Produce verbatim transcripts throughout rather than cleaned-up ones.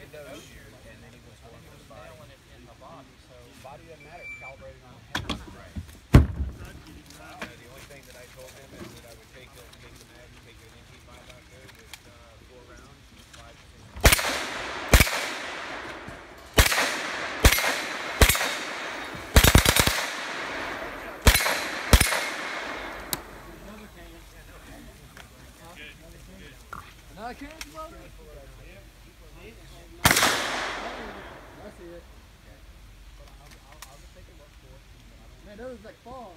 dose, and then he was going for his body. In the body, so body doesn't matter. It's calibrated on the head. Right. Uh, the only thing that I told him is that I would take the take the mag, take an M P five out there with uh, four rounds, five to six. Another can? I see it. Man, those like falling.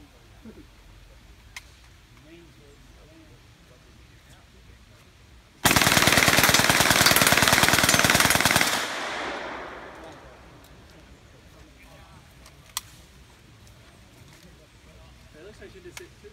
It looks like she just hit two.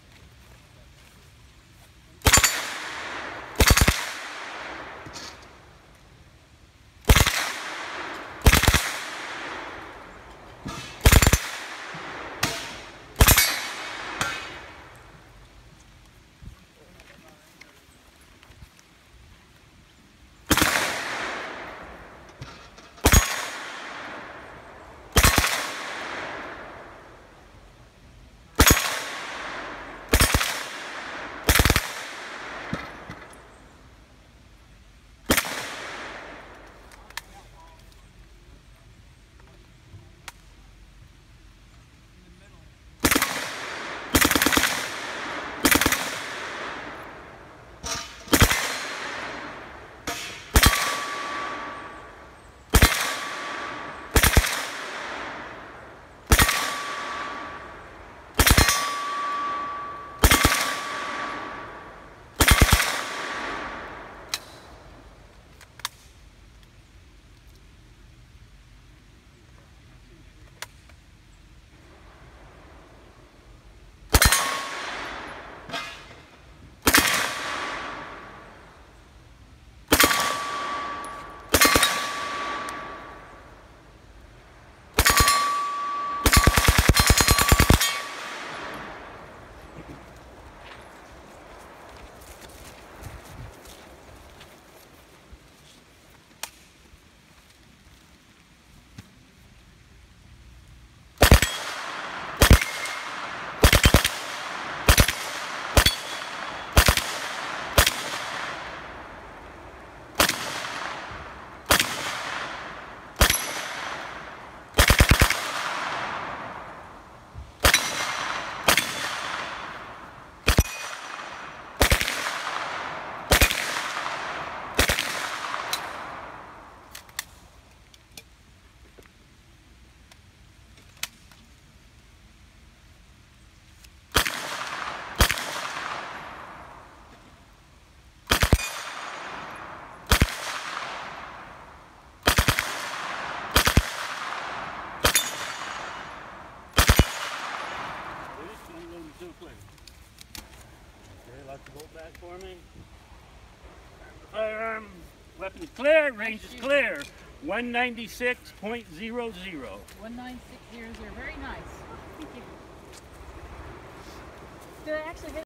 Okay, lock the bolt back for me. Firearm, weapons clear, range is clear. one ninety-six point zero zero. one nine six zero zero, very nice. Thank you. Did I actually hit